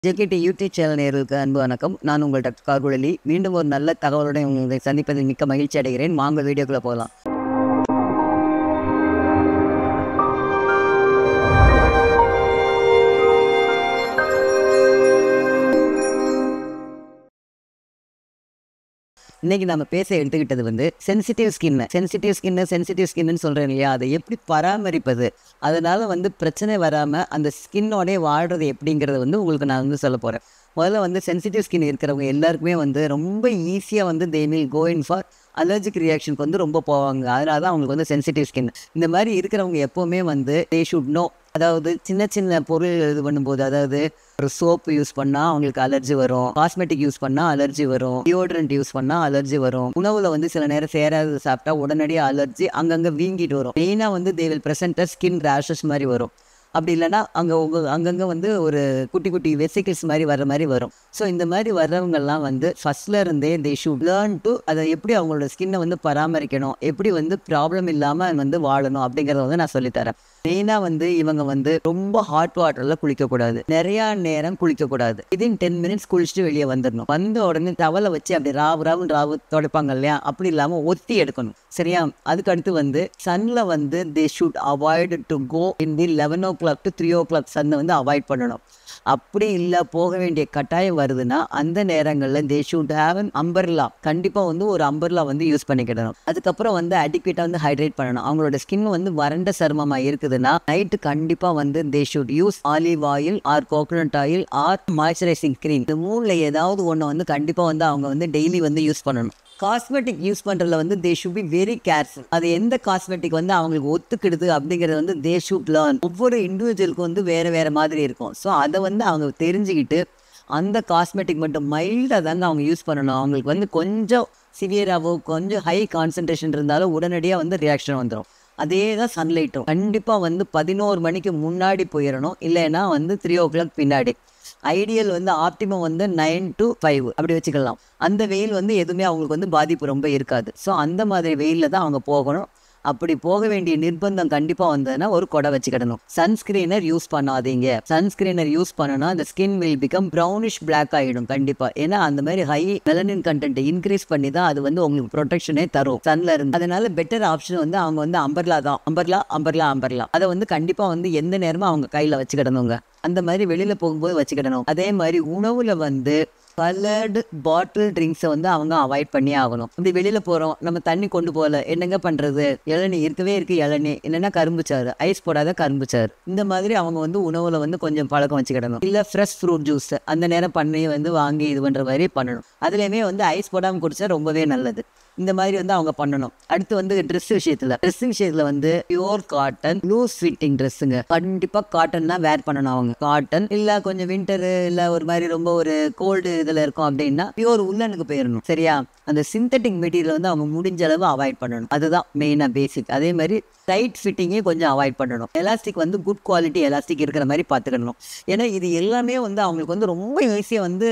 JKD YouTube channel நேயர்களுக்கு அன்பு வணக்கம். நான் உங்கள் டாக்டர் கார்குழலி. மீண்டும் ஒரு நல்ல தகவலுடன் உங்களை சந்திப்பதில் மிக்க மகிழ்ச்சி அடைகிறேன். வாங்க வீடியோக்குள்ளே போகலாம். இன்றைக்கி நம்ம பேச எடுத்துக்கிட்டது வந்து சென்சிட்டிவ் ஸ்கின்னு சொல்கிறேன் இல்லையா, அதை எப்படி பராமரிப்பது, அதனால் வந்து பிரச்சனை வராமல் அந்த ஸ்கின்னோடே வாழ்கிறது எப்படிங்கிறத வந்து உங்களுக்கு நான் வந்து சொல்ல போகிறேன். முதல்ல வந்து சென்சிட்டிவ் ஸ்கின் இருக்கிறவங்க எல்லாருக்குமே வந்து ரொம்ப ஈஸியாக வந்து they will go in for allergic ரியாக்ஷனுக்கு வந்து ரொம்ப போவாங்க. அதனால தான் அவங்களுக்கு வந்து சென்சிட்டிவ் ஸ்கின். இந்த மாதிரி இருக்கிறவங்க எப்போவுமே வந்து தே ஷுட் நோ, அதாவது சின்ன சின்ன பொருள் இது பண்ணும்போது, அதாவது ஒரு சோப்பு யூஸ் பண்ணால் அவங்களுக்கு அலர்ஜி வரும், காஸ்மெட்டிக் யூஸ் பண்ணால் அலர்ஜி வரும், டியோட்ரண்ட் யூஸ் பண்ணால் அலர்ஜி வரும், உணவில் வந்து சில நேரம் சேராது சாப்பிட்டா உடனடியாக அலர்ஜி அங்கங்கே வீங்கிட்டு வரும். மெயினாக வந்து they will present skin rashes மாதிரி வரும். அப்படி இல்லைனா அங்கங்கே வந்து ஒரு குட்டி குட்டி வெசிக்கிள்ஸ் மாதிரி வர்ற மாதிரி வரும். ஸோ இந்த மாதிரி வர்றவங்கெல்லாம் வந்து ஃபஸ்ட்ல இருந்தே தே ஷுட் லேர்ன் டு அதை எப்படி அவங்களோட ஸ்கின்னை வந்து பராமரிக்கணும், எப்படி வந்து ப்ராப்ளம் இல்லாமல் வந்து வாழணும் அப்படிங்கிறத வந்து நான் சொல்லித்தரேன். மெயினாக வந்து இவங்க வந்து ரொம்ப ஹாட் வாட்டரில் குளிக்கக்கூடாது, நிறையா நேரம் குளிக்கக்கூடாது. வித்தின் 10 minutes குளிச்சுட்டு வெளியே வந்துடணும். வந்த உடனே டவலை வச்சு அப்படி ராவு துடைப்பாங்க இல்லையா, அப்படி இல்லாமல் ஒத்தி எடுக்கணும். சரியா? அதுக்கு அடுத்து வந்து சன்னில் வந்து they should avoid to go in the 11 o'clock to 3 o'clock சன்னை வந்து அவாய்ட் பண்ணணும். அப்படி இல்லை போக வேண்டிய கட்டாயம் வருதுன்னா அந்த நேரங்களில் they should have an umbrella, கண்டிப்பாக வந்து ஒரு அம்பர்லா வந்து யூஸ் பண்ணிக்கிடணும். அதுக்கப்புறம் வந்து அடிக்வேட்டாக வந்து ஹைட்ரேட் பண்ணணும். அவங்களோட ஸ்கின் வந்து வறண்ட சருமமாக இருக்குதுன்னா நைட்டு கண்டிப்பாக வந்து they should use olive oil or coconut oil or moisturising cream. இந்த மூணில் ஏதாவது ஒன்று வந்து கண்டிப்பாக வந்து அவங்க வந்து டெய்லி வந்து யூஸ் பண்ணணும். காஸ்மெட்டிக் யூஸ் பண்ணுறதுல வந்து they should be very careful. அது எந்த காஸ்மெட்டிக் வந்து அவங்களுக்கு ஒத்துக்கிடுது அப்படிங்கிறது வந்து தே ஷுட் லேர்ன். ஒவ்வொரு இண்டிவிஜுவலுக்கும் வந்து வேறு மாதிரி இருக்கும். ஸோ அதை வந்து அவங்க தெரிஞ்சுக்கிட்டு அந்த காஸ்மெட்டிக் மட்டும் மைல்டாக தாங்க அவங்க யூஸ் பண்ணணும். அவங்களுக்கு வந்து கொஞ்சம் சிவியராகவோ கொஞ்சம் ஹை கான்சன்ட்ரேஷன் இருந்தாலும் உடனடியாக வந்து ரியாக்ஷன் வந்துடும். அதே தான் சன்லைட்டும் கண்டிப்பாக வந்து 11 மணிக்கு முன்னாடி போயிடணும், இல்லைன்னா வந்து 3 o'clock பின்னாடி. ஐடியல் வந்து ஆப்டிமம் வந்து 9 to 5 அப்படி வச்சுக்கலாம். அந்த வெயில் வந்து எதுவுமே அவங்களுக்கு வந்து பாதிப்பு ரொம்ப இருக்காது. ஸோ அந்த மாதிரி வெயிலில் தான் அவங்க போகணும். அப்படி போக வேண்டிய நிர்பந்தம் கண்டிப்பாக வந்ததுன்னா ஒரு கொடை வச்சுக்கிடணும். சன்ஸ்கிரீனர் யூஸ் பண்ணாதீங்க. சன்ஸ்கிரீனர் யூஸ் பண்ணனா அந்த skin will become brownish black ஆகிடும் கண்டிப்பாக. ஏன்னா அந்த மாதிரி ஹை மெலனின் கண்டென்ட் இன்க்ரீஸ் பண்ணி தான் அது வந்து உங்களுக்கு ப்ரொடெக்ஷனே தரும் சன்ல இருந்து. அதனால பெட்டர் ஆப்ஷன் வந்து அவங்க வந்து அம்பர்லா தான். அம்பர்லா அதை வந்து கண்டிப்பாக வந்து எந்த நேரமும் அவங்க கையில் வச்சுக்கிடணுங்க. அந்த மாதிரி வெளியில் போகும்போது வச்சுக்கிடணும். அதே மாதிரி உணவில் வந்து கலர்டு பாட்டில் ட்ரிங்க்ஸை வந்து அவங்க அவாய்ட் பண்ணி ஆகணும். இப்படி வெளியில் போகிறோம், நம்ம தண்ணி கொண்டு போகல, என்னங்க பண்ணுறது, இளநீ இருக்கவே இருக்குது, இளநீ இல்லைன்னா கரும்புச்சாறு, ஐஸ் போடாத கரும்புச்சாறு, இந்த மாதிரி அவங்க வந்து உணவில் வந்து கொஞ்சம் பழக்கம் வச்சுக்கிடணும். இல்லை ஃப்ரெஷ் ஃப்ரூட் ஜூஸ் அந்த நேரம் பண்ணி வந்து வாங்கி இது பண்ணுற மாதிரி பண்ணணும். அதுலேயுமே வந்து ஐஸ் போடாமல் குடித்தா ரொம்பவே நல்லது. இந்த மாதிரி வந்து அவங்க பண்ணணும். அடுத்து வந்து ட்ரெஸ் விஷயத்தில் வந்து பியூர் காட்டன் லூஸ் ஃபிட்டிங் ட்ரெஸ்ஸுங்க. கண்டிப்பாக காட்டன் தான் வேர் பண்ணணும். அவங்க காட்டன் இல்லை கொஞ்சம் வின்டரு இல்லை ஒரு மாதிரி ரொம்ப ஒரு கோல்டு இதில் இருக்கும் அப்படின்னா பியூர் உள்ளனுக்கு போயிடணும். சரியா? அந்த சிந்தட்டிக் மெட்டீரியல் வந்து அவங்க முடிஞ்ச அளவு அவாய்ட் பண்ணணும். அதுதான் மெயினாக பேசிக். அதே மாதிரி டைட் ஃபிட்டிங்கே கொஞ்சம் அவாய்ட் பண்ணணும். எலாஸ்டிக் வந்து குட் குவாலிட்டி எலாஸ்டிக் இருக்கிற மாதிரி பார்த்துக்கணும். ஏன்னா இது எல்லாமே வந்து அவங்களுக்கு வந்து ரொம்ப ஈஸியாக வந்து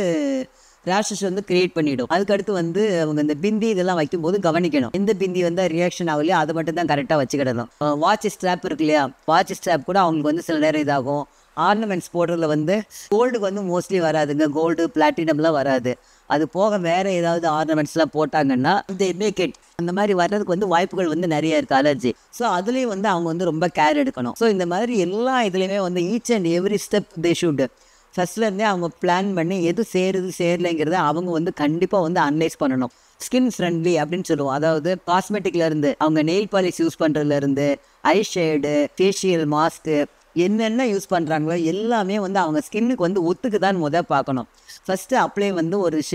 ரேஷஸ் வந்து கிரியேட் பண்ணிவிடும். அதுக்கடுத்து வந்து அவங்க இந்த பிந்தி இதெல்லாம் வைக்கும்போது கவனிக்கணும். எந்த பிந்தி வந்து ரியாக்ஷன் ஆகலையோ அதை மட்டும் தான் கரெக்டாக வச்சுக்கிடணும். வாட்ச் ஸ்ட்ராப் இருக்கு இல்லையா, வாட்ச் ஸ்ட்ராப் கூட அவங்களுக்கு வந்து சில நேரம் இதாகும். ஆர்னமெண்ட்ஸ் போடுறதுல வந்து கோல்டுக்கு வந்து மோஸ்ட்லி வராதுங்க, கோல்டு பிளாட்டினம்லாம் வராது. அது போக வேறு ஏதாவது ஆர்னமெண்ட்ஸ்லாம் போட்டாங்கன்னா இந்த மேக்கெட் அந்த மாதிரி வர்றதுக்கு வந்து வாய்ப்புகள் வந்து நிறைய இருக்குது, அலர்ஜி. ஸோ அதுலேயும் வந்து அவங்க வந்து ரொம்ப கேர் எடுக்கணும். ஸோ இந்த மாதிரி எல்லா இதுலேயுமே வந்து each and every step they should ஃபஸ்ட்லேருந்தே அவங்க பிளான் பண்ணி எது சேரலைங்கிறத அவங்க வந்து கண்டிப்பாக வந்து அனலைஸ் பண்ணணும். ஸ்கின் ஃப்ரெண்ட்லி அப்படின்னு சொல்லுவோம். அதாவது காஸ்மெட்டிக்லேருந்து அவங்க நெயில் பாலிஷ் யூஸ் பண்ணுறதுலேருந்து ஐ ஷேடு, ஃபேஷியல் மாஸ்க்கு என்னென்ன யூஸ் பண்ணுறாங்களோ எல்லாமே வந்து அவங்க ஸ்கின்னுக்கு வந்து ஒத்துக்குதான் பார்க்கணும். ஃபஸ்ட்டு அப்ளை வந்து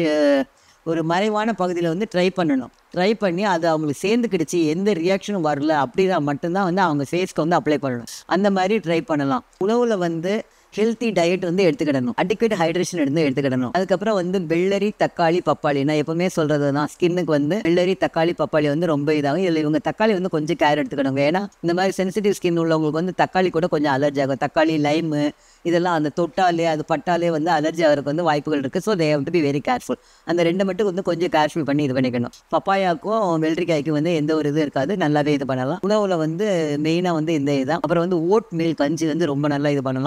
ஒரு மறைவான பகுதியில் வந்து ட்ரை பண்ணி அது அவங்களுக்கு சேர்ந்துக்கிடுச்சு, எந்த ரியாக்ஷனும் வரல அப்படின்னா மட்டும்தான் வந்து அவங்க ஃபேஸ்க்கு வந்து அப்ளை பண்ணணும். அந்த மாதிரி ட்ரை பண்ணலாம். உணவில் வந்து ஹெல்த்தி டயட் வந்து எடுத்துக்கிடணும். Adequate hydration எடுத்துக்கிடணும். அதுக்கப்புறம் வந்து வெள்ளரி, தக்காளி, பப்பாளி, நான் எப்பவுமே சொல்கிறது தான், ஸ்கின்னுக்கு வந்து வெள்ளரி, தக்காளி, பப்பாளி வந்து ரொம்ப இதாகும். இல்லை இவங்க தக்காளி வந்து கொஞ்சம் கேர் எடுத்துக்கிடுங்க. ஏன்னா இந்த மாதிரி சென்சிட்டிவ் ஸ்கின் உள்ளவங்களுக்கு வந்து தக்காளி கூட கொஞ்சம் அலர்ஜி ஆகும். தக்காளி, லைமு இதெல்லாம் அந்த தொட்டாலே அது பட்டாலே வந்து அலர்ஜி ஆகிறதுக்கு வந்து வாய்ப்புகள் இருக்குது. So they have to be very careful. அந்த ரெண்டு மட்டும் வந்து கொஞ்சம் கேர்ஃபுல் பண்ணி இது பண்ணிக்கணும். பப்பாயாக்கும் வெள்ளரிக்காய்க்கும் வந்து எந்த ஒரு இது இருக்காது, நல்லாவே இது பண்ணலாம். உணவில் வந்து மெயினாக வந்து இந்த இதுதான். அப்புறம் வந்து ஓட் மில்க் கஞ்சி வந்து ரொம்ப நல்லா இது பண்ணலாம்.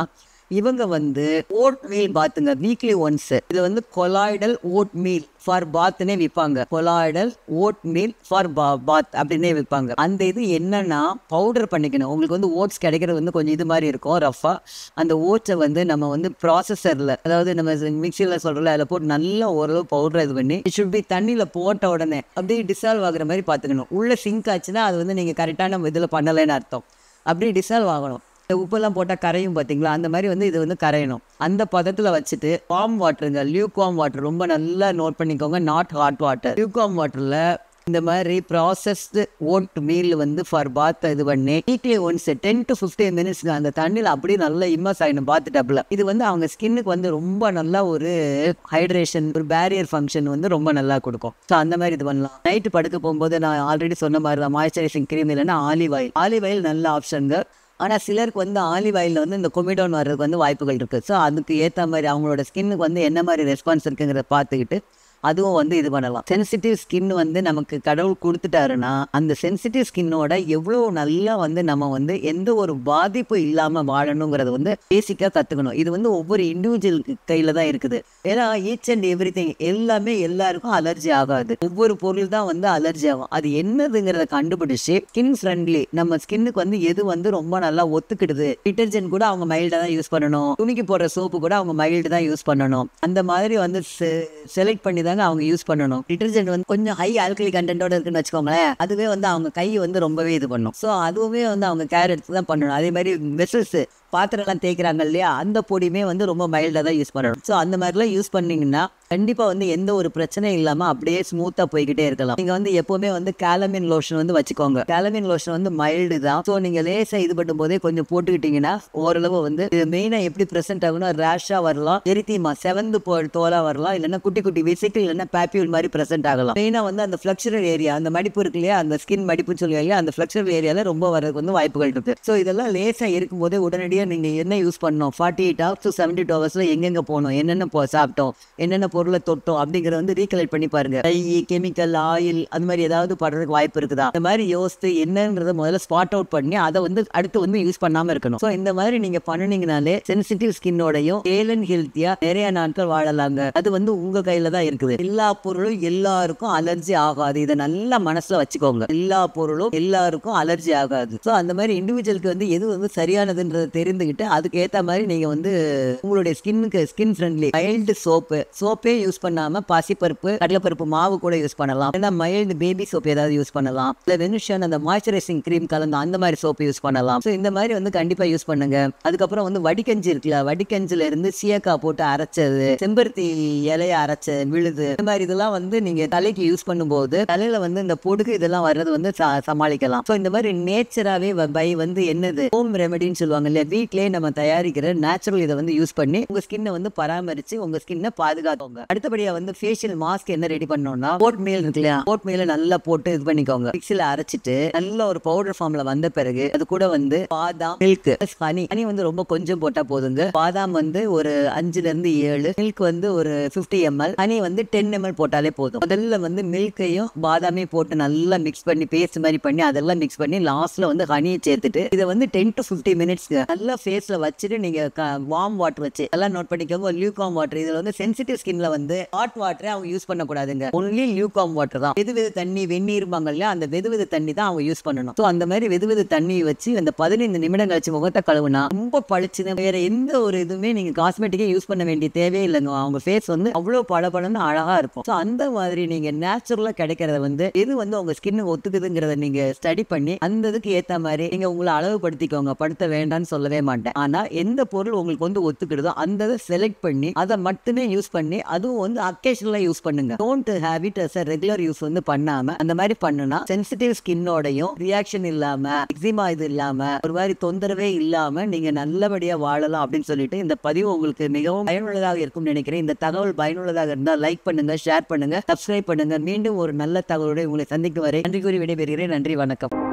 இவங்க வந்து ஓட் மீல் பாத்துங்க வீக்லி ஒன்ஸ். இது வந்து கொலாய்டல் ஓட் மீல் ஃபார் பாத்னே விற்பாங்க. Colloidal oatmeal for bath அப்படின்னே விற்பாங்க. அந்த இது என்னன்னா பவுடர் பண்ணிக்கணும். உங்களுக்கு வந்து ஓட்ஸ் கிடைக்கிறது வந்து கொஞ்சம் இது மாதிரி இருக்கும் ரஃபா. அந்த ஓட்ஸை வந்து நம்ம வந்து ப்ராசஸரில், அதாவது நம்ம மிக்சியில் சொல்கிறோம்ல, அதில் போட்டு நல்லா ஓரளவு பவுடர் இது பண்ணி இட் ஷுட் பி தண்ணியில் போட்ட உடனே அப்படியே டிசால்வ் ஆகுற மாதிரி பார்த்துக்கணும். உள்ள சிங்க் ஆச்சுன்னா அது வந்து நீங்கள் கரெக்டான இதில் பண்ணலைன்னு அர்த்தம். அப்படியே டிசால்வ் ஆகணும். உப்பெல்லாம் போட்டால் கரையும் பார்த்தீங்களா, அந்த மாதிரி வந்து இது வந்து கரையணும். அந்த பதத்தில் வச்சுட்டு வார்ம் வாட்டருங்க, லியூக் வார்ம் வாட்டர் ரொம்ப நல்லா நோட் பண்ணிக்கோங்க, not hot water. Lukewarm வாட்டரில் இந்த மாதிரி ப்ராசஸ்டு ஓட் மீல் வந்து ஃபார் பாத் இது பண்ணி வீக்லி ஒன்ஸ் 10 to 15 மினிட்ஸ்ங்க அந்த தண்ணியில் அப்படியே நல்லா இம்மர்ஸ் ஆகிடும் பாத் டப்பில். இது வந்து அவங்க ஸ்கின்னுக்கு வந்து ரொம்ப நல்லா ஒரு ஹைட்ரேஷன், ஒரு பேரியர் ஃபங்க்ஷன் வந்து ரொம்ப நல்லா கொடுக்கும். ஸோ அந்த மாதிரி இது பண்ணலாம். நைட்டு படுக்க போகும்போது நான் ஆல்ரெடி சொன்ன மாதிரி தான் மாய்ஸ்சரைசிங் க்ரீம் இல்லைன்னா ஆலிவ் ஆயில். ஆலிவ் ஆயில் நல்ல ஆப்ஷனுங்க. ஆனால் சிலருக்கு வந்து ஆலிவ் ஆயிலில் வந்து இந்த கொமிடோன் வர்றதுக்கு வந்து வாய்ப்புகள் இருக்குது. ஸோ அதுக்கு ஏற்ற மாதிரி அவங்களோட ஸ்கின்னுக்கு வந்து என்ன மாதிரி ரெஸ்பான்ஸ் இருக்குங்கிறத பார்த்துக்கிட்டு அதுவும் வந்து இது பண்ணலாம். சென்சிட்டிவ் ஸ்கின் வந்து நமக்கு கடவுள் கொடுத்துட்டாருன்னா அந்த சென்சிட்டிவ் ஸ்கின்னோட எவ்வளோ நல்லா வந்து நம்ம வந்து எந்த ஒரு பாதிப்பு இல்லாமல் வாழணுங்கிறத வந்து பேசிக்காக கற்றுக்கணும். இது வந்து ஒவ்வொரு இண்டிவிஜுவலுக்கு கையில் தான் இருக்குது. ஏன்னா ஈச் அண்ட் எவ்ரி திங் எல்லாமே எல்லாருக்கும் அலர்ஜி ஆகாது. ஒவ்வொரு பொருள் தான் வந்து அலர்ஜி ஆகும். அது என்னதுங்கிறத கண்டுபிடிச்சு ஸ்கின் ஃப்ரெண்ட்லி நம்ம ஸ்கின்னுக்கு வந்து எது வந்து ரொம்ப நல்லா ஒத்துக்கிடுது. டிட்டர்ஜென்ட் கூட அவங்க மைல்டாக தான் யூஸ் பண்ணணும். துணிக்கு போடுற சோப்பு கூட அவங்க மைல்டு தான் யூஸ் பண்ணணும். அந்த மாதிரி வந்து செலக்ட் பண்ணி தாங்க அவங்க யூஸ் பண்ணணும். டிட்டர்ஜென்ட் வந்து கொஞ்சம் ஹை ஆல்கலி கண்டென்ட்டோட இருக்குன்னு வச்சுக்கோங்களேன், அதுவே வந்து அவங்க கை வந்து ரொம்பவே இது பண்ணும். ஸோ அதுவுமே வந்து அவங்க கேர் எடுத்து தான் பண்ணணும். அதே மாதிரி வெசல்ஸ் பாத்திரம்லாம் தேய்க்கிறாங்க இல்லையா, அந்த பொடியுமே வந்து ரொம்ப மைல்டாக தான் யூஸ் பண்ணணும். ஸோ அந்த மாதிரிலாம் யூஸ் பண்ணிங்கன்னா கண்டிப்பாக வந்து எந்த ஒரு பிரச்சனையும் இல்லாமல் அப்படியே ஸ்மூத்தாக போய்கிட்டே இருக்கலாம். நீங்கள் வந்து எப்போவுமே வந்து கேலமின் லோஷன் வந்து வச்சுக்கோங்க. கேலமின் லோஷன் வந்து மைல்டு தான். ஸோ நீங்கள் லேசாக இது பண்ணும் போதே கொஞ்சம் போட்டுக்கிட்டீங்கன்னா ஓரளவு வந்து மெயினாக எப்படி ப்ரெசென்ட் ஆகுனா ரேஷாக வரலாம், எரித்திமா செவந்து தோலாக வரலாம், இல்லைன்னா குட்டி குட்டி விசிக்கிள் இல்லைன்னா பேப்பியூல் மாதிரி ப்ரெசென்ட் ஆகலாம். மெயினாக வந்து அந்த ஃப்ளக்சுரல் ஏரியா, அந்த மடிப்பு இருக்கு இல்லையா, அந்த ஸ்கின் மடிப்புன்னு சொல்லுவாங்க, அந்த ஃப்ளக்சுரல் ஏரியாவில் ரொம்ப வரதுக்கு வந்து வாய்ப்புகள் இருக்குது. ஸோ இதெல்லாம் லேசாக இருக்கும்போதே உடனடியாக நீங்கள் என்ன யூஸ் பண்ணணும், 48 hours to 72 hours எங்கெங்கே போகணும், என்னென்ன சாப்பிட்டோம், என்னென்ன பொருளை தொட்டோம் அப்படிங்கிறத வந்து ரீகலெக்ட் பண்ணி பாருங்க. கெமிக்கல் ஆயில் அது மாதிரி ஏதாவது படுறதுக்கு வாய்ப்பு இருக்குதா, இந்த மாதிரி யோசித்து என்னன்றத முதல்ல ஸ்பாட் அவுட் பண்ணி அதை வந்து அடுத்து வந்து யூஸ் பண்ணாமல் இருக்கணும். ஸோ இந்த மாதிரி நீங்கள் பண்ணினீங்கனாலே சென்சிட்டிவ் ஸ்கின்னோடையும் ஹேல் அண்ட் ஹெல்த்தியா நிறைய நாட்கள் வாழலாங்க. அது வந்து உங்க கையில தான் இருக்குது. எல்லா பொருளும் எல்லாருக்கும் அலர்ஜி ஆகாது. இதை நல்லா மனசுல வச்சுக்கோங்க. எல்லா பொருளும் எல்லாருக்கும் அலர்ஜி ஆகாது. ஸோ அந்த மாதிரி இண்டிவிஜுவலுக்கு வந்து எது வந்து சரியானதுன்றதை தெரிந்துகிட்டு அதுக்கு ஏற்ற மாதிரி நீங்க வந்து உங்களுடைய ஸ்கின்னுக்கு ஸ்கின் ஃப்ரெண்ட்லி மைல்டு சோப்பே யூஸ் பண்ணாம பாசிப்பருப்பு, கடலைப்பருப்பு மாவு கூட யூஸ் பண்ணலாம். இல்லைன்னா மைல்டு பேபி சோப் ஏதாவது யூஸ் பண்ணலாம். இல்லை வெனுஷன் அந்த மாய்ஸ்சரைசிங் க்ரீம் கலந்து அந்த மாதிரி சோப்பு யூஸ் பண்ணலாம். ஸோ இந்த மாதிரி வந்து கண்டிப்பா யூஸ் பண்ணுங்க. அதுக்கப்புறம் வந்து வடிகஞ்சி இருக்குல்ல, வடிகஞ்சில இருந்து சீயக்காய் போட்டு அரைச்சது, செம்பருத்தி இலைய அரைச்ச விழுது, இந்த மாதிரி இதெல்லாம் வந்து நீங்க தலைக்கு யூஸ் பண்ணும்போது தலையில வந்து இந்த பொடுகு இதெல்லாம் வர்றது வந்து சமாளிக்கலாம். ஸோ இந்த மாதிரி நேச்சராகவே பை வந்து என்னது ஹோம் ரெமெடின்னு சொல்லுவாங்க இல்லையா, வீட்லேயே நம்ம தயாரிக்கிற நேச்சுரல் இதை வந்து யூஸ் பண்ணி உங்க ஸ்கின்னை வந்து பராமரிச்சு உங்க ஸ்கின்னை பாதுகாத்துங்க. அடுத்தபடியா வந்து ஃபேஷியல் மாஸ்க் என்ன ரெடி பண்ணோம்னா, ஓட் மீல் இருக்கு இல்லையா, ஓட் மீல நல்லா போட்டு இது பண்ணிக்கோங்க. மிக்ஸில அரைச்சிட்டு நல்ல ஒரு பவுடர் ஃபார்ம்ல வந்த பிறகு அது கூட வந்து பாதாம், மில்க், ஹனி வந்து ரொம்ப கொஞ்சம் போட்டா போதுங்க. பாதாம் வந்து ஒரு 5 to 7, மில்க் வந்து ஒரு 50 ml, ஹனி வந்து 10 ml போட்டாலே போதும். முதல்ல வந்து மில்கையும் பாதாமையும் போட்டு நல்லா மிக்ஸ் பண்ணி பேஸ்ட் மாதிரி பண்ணி அதெல்லாம் மிக்ஸ் பண்ணி லாஸ்ட்ல வந்து ஹனியை சேர்த்துட்டு இதை வந்து 10 to 15 minutes நல்லா ஃபேஸ்ல வச்சுட்டு நீங்க வார்ம் வாட்டர் வச்சு எல்லாம் நோட் பண்ணிக்கோங்க. Lukewarm water. இதுல வந்து சென்சிட்டிவ் ஸ்கின்ல வந்து ஹாட் வாட்டரை அவங்க யூஸ் பண்ணக்கூடாதுங்க. ஒன்லி லியூக் வார்ம் வாட்டர் தான். வெது தண்ணி, வெந்நீர்பாங்க இல்லையா, அந்த வெது தண்ணி தான் அவங்க யூஸ் பண்ணணும். ஸோ அந்த மாதிரி வெது தண்ணி வச்சு அந்த 15 நிமிடம் கழிச்சு முகத்தை கழுவுனா ரொம்ப பளிச்சுன்னு வேற எந்த ஒரு இதுவுமே நீங்க காஸ்மெட்டிக்கே யூஸ் பண்ண வேண்டிய தேவையே இல்லைங்க. அவங்க ஃபேஸ் வந்து அவ்வளோ பளபளன்னு அழகா இருக்கும். ஸோ அந்த மாதிரி நீங்க நேச்சுரலா கிடைக்கிறத வந்து எது வந்து உங்க ஸ்கின்னு ஒத்துக்குதுங்கிறத நீங்க ஸ்டடி பண்ணி அந்த இதுக்கு ஏற்ற மாதிரி நீங்க உங்களை அளவுபடுத்திக்கோங்க. படுத்த வேண்டாம்னு சொல்லவே மாட்டேன். ஆனா எந்த பொருள் உங்களுக்கு வந்து ஒத்துக்கிடுதோ அந்த இதை செலக்ட் பண்ணி அதை மட்டுமே யூஸ் பண்ணி அதுவும் வந்து அக்கேஷனலா யூஸ் பண்ணுங்க. Don't have it as regular use வந்து பண்ணாம அந்த மாதிரி பண்ணுனா சென்சிட்டிவ் ஸ்கின்னோடையும் ரியாக்ஷன் இல்லாம, எக்ஸிமா இது இல்லாம, ஒரு மாதிரி தொந்தரவே இல்லாம நீங்க நல்லபடியா வாழலாம் அப்படின்னு சொல்லிட்டு இந்த பதிவு உங்களுக்கு மிகவும் பயனுள்ளதாக இருக்கும் நினைக்கிறேன். இந்த தகவல் பயனுள்ளதாக இருந்தால் லைக் பண்ணுங்க, ஷேர் பண்ணுங்க, சப்ஸ்கிரைப் பண்ணுங்க. மீண்டும் ஒரு நல்ல தகவலுடன் உங்களை சந்திக்கும் வரை நன்றி கூறி விடைபெறுகிறேன். நன்றி, வணக்கம்.